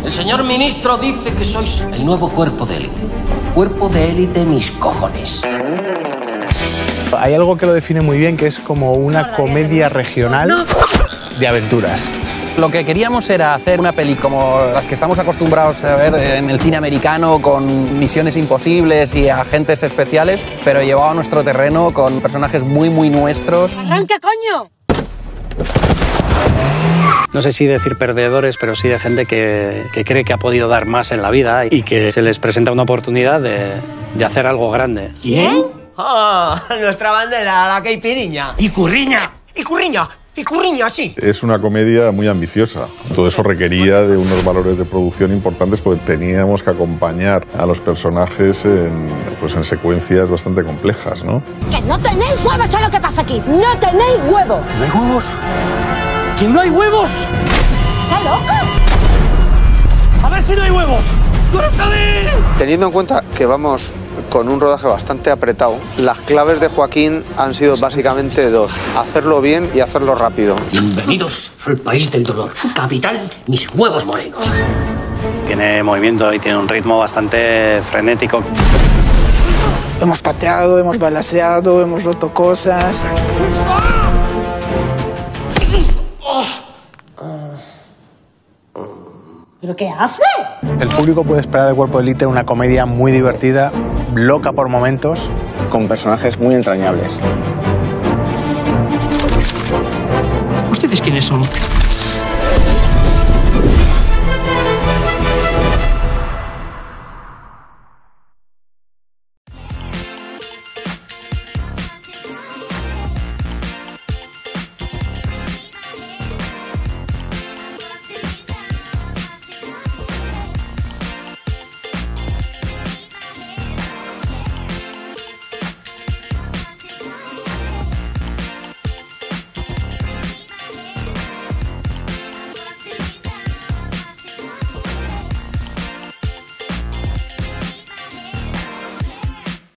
El señor ministro dice que sois el nuevo cuerpo de élite. Cuerpo de élite, mis cojones. Hay algo que lo define muy bien, que es como una comedia regional de aventuras. Lo que queríamos era hacer una peli como las que estamos acostumbrados a ver en el cine americano, con misiones imposibles y agentes especiales, pero llevado a nuestro terreno con personajes muy nuestros. ¡Arranca, coño! No sé si decir perdedores, pero sí de gente que cree que ha podido dar más en la vida y que se les presenta una oportunidad de hacer algo grande. ¿Quién? ¡Oh! Nuestra bandera, la caipiriña. ¡Y curriña! ¡Y curriña! ¡Y curriña, sí! Es una comedia muy ambiciosa. Todo eso requería de unos valores de producción importantes porque teníamos que acompañar a los personajes en secuencias bastante complejas, ¿no? ¡Que no tenéis huevos! ¿Sabes lo que pasa aquí? ¡No tenéis huevos! ¿No hay huevos? ¿Que no hay huevos? ¡Está loco! ¡A ver si no hay huevos! ¡Tú eres Javi! Teniendo en cuenta que vamos con un rodaje bastante apretado, las claves de Joaquín han sido básicamente dos: hacerlo bien y hacerlo rápido. Bienvenidos al país del dolor. Capital, mis huevos morenos. Tiene movimiento y tiene un ritmo bastante frenético. Hemos pateado, hemos balaceado, hemos roto cosas. ¿Pero qué hace? El público puede esperar de Cuerpo de Élite una comedia muy divertida, loca por momentos. Con personajes muy entrañables. ¿Ustedes quiénes son?